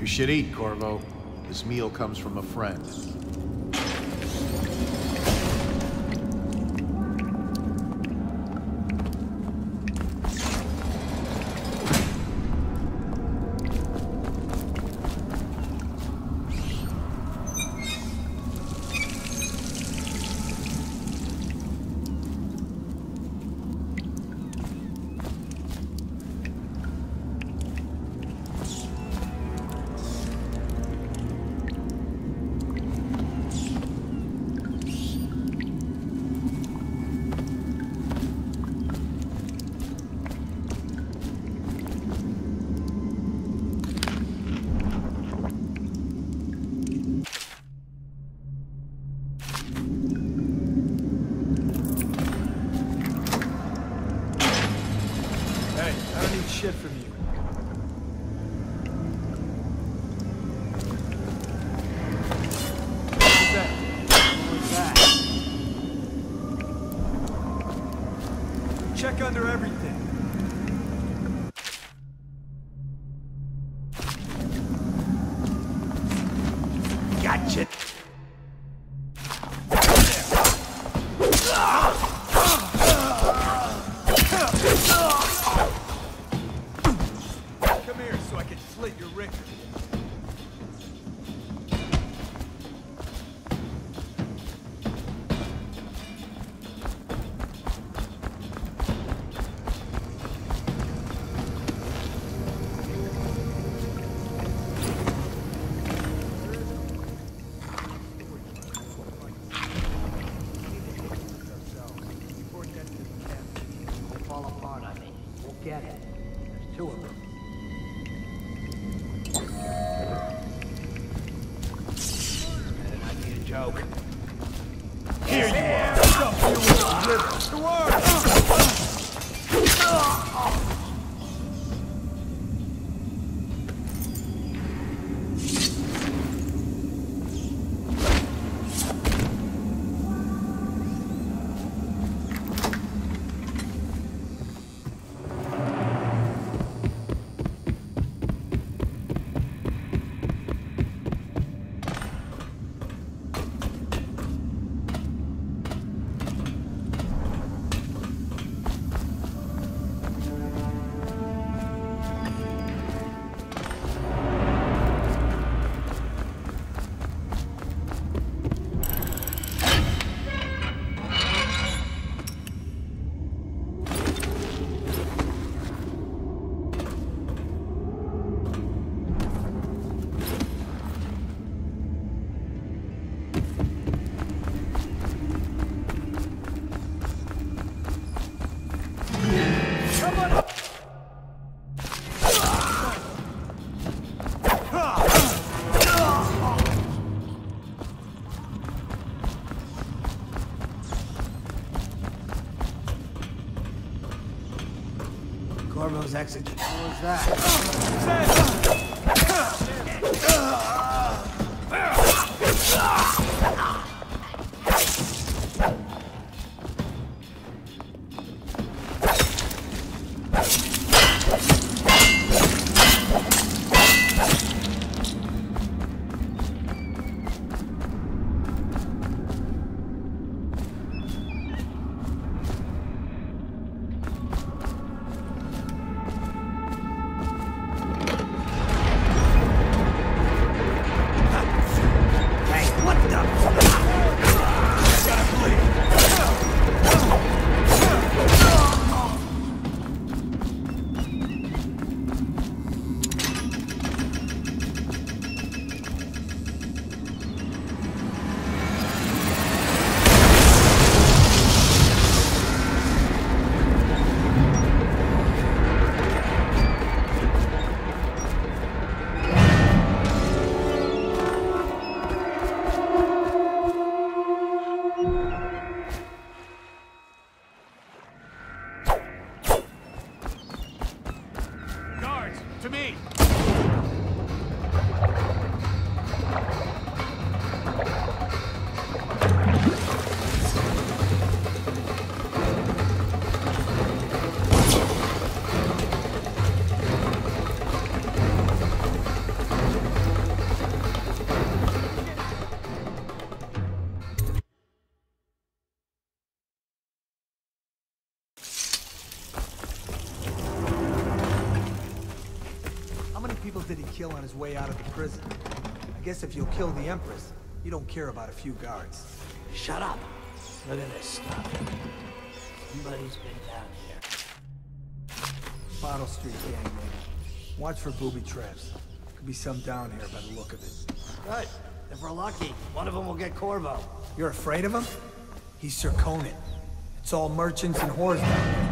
You should eat, Corvo. This meal comes from a friend. Shit from you. What's that? What's that? Check under everything. Gotcha. Slit your record. We'll fall apart on me. We'll get it. There's two of them. Joke. Here you are. Stuff you with the river. The word. Corvo's exit. What was that? To me! did he kill on his way out of the prison? I guess if you'll kill the Empress, you don't care about a few guards. Shut up. Look at this stuff. Somebody's been down here. Bottle Street gang, maybe. Watch for booby traps. Could be some down here by the look of it. Good. If we're lucky, one of them will get Corvo. You're afraid of him? He's Sir Conan. It's all merchants and whores down there.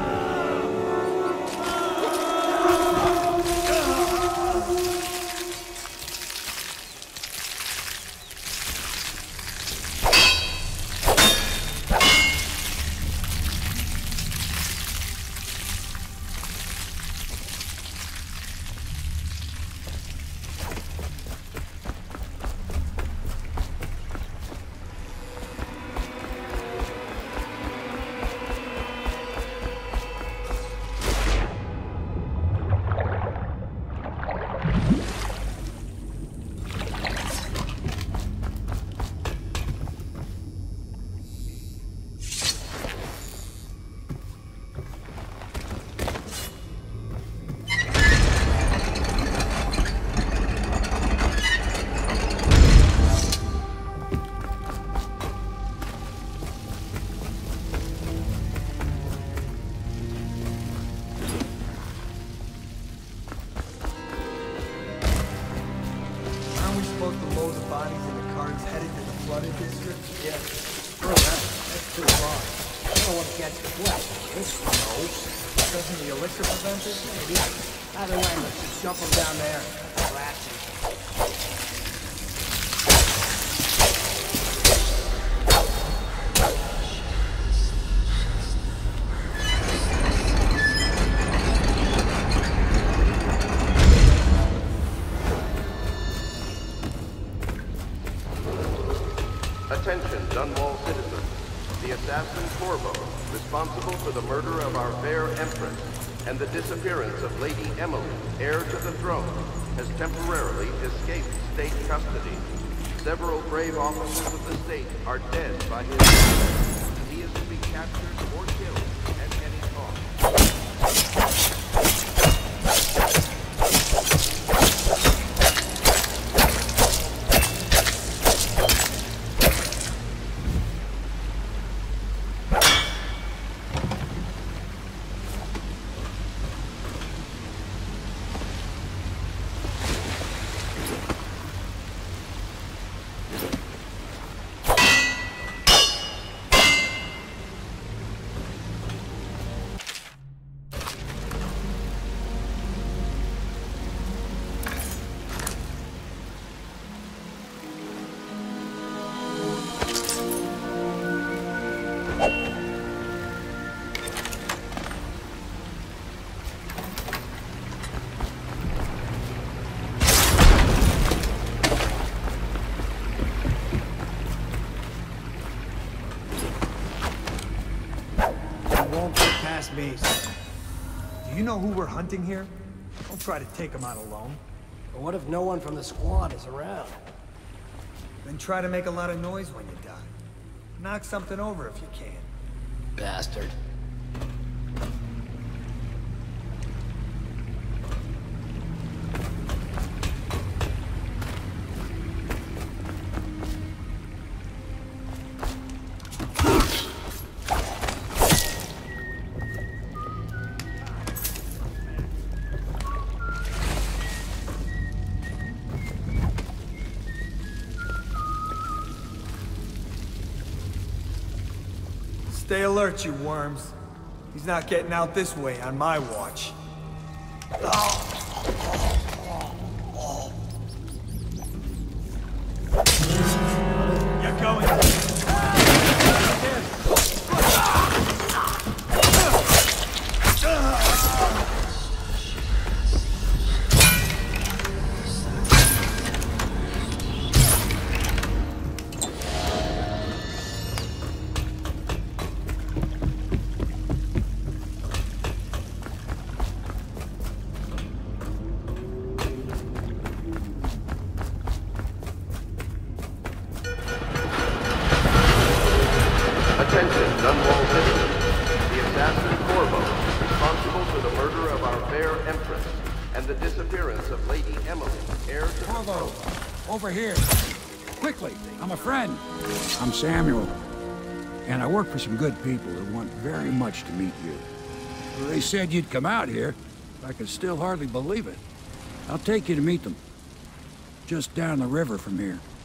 Either way, let's just jump them down there. Blasting. Attention, Dunwall citizens. The assassin Corvo, responsible for the murder of our fair Empress and the disappearance of Lady Emily, heir to the throne, has temporarily escaped state custody. Several brave officers of the state are dead by his hand. He is to be captured or killed at any cost. Me. Do you know who we're hunting here? Don't try to take him out alone. But what if no one from the squad is around? Then try to make a lot of noise when you die. Knock something over if you can. Bastard. Stay alert, you worms. He's not getting out this way on my watch. You're going. Attention, Dunwall citizens. The assassin Corvo, responsible for the murder of our fair Empress and the the disappearance of Lady Emily, heir to the Corvo, throne. over here. Quickly, I'm a friend. I'm Samuel. And I work for some good people who want very much to meet you. They said you'd come out here. I can still hardly believe it. I'll take you to meet them. Just down the river from here.